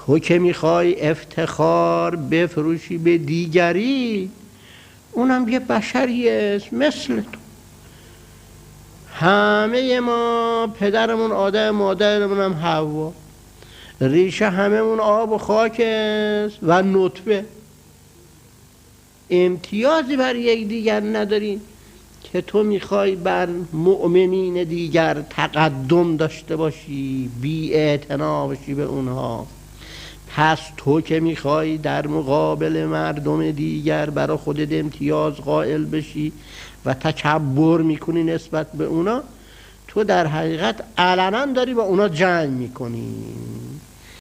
تو که میخوای افتخار بفروشی به دیگری، اونم یه بشری است مثل تو. همه ما پدرمون آدم، مادرمون هم حوا، ریشه هممون آب و خاک است و نطفه. امتیازی بر یک دیگر نداریم که تو میخوای بر مؤمنین دیگر تقدم داشته باشی، بی اعتنا باشی به اونها. پس تو که میخوای در مقابل مردم دیگر برای خودت امتیاز قائل بشی و تکبر میکنی نسبت به اونا، تو در حقیقت علنا داری با اونا جنگ میکنی.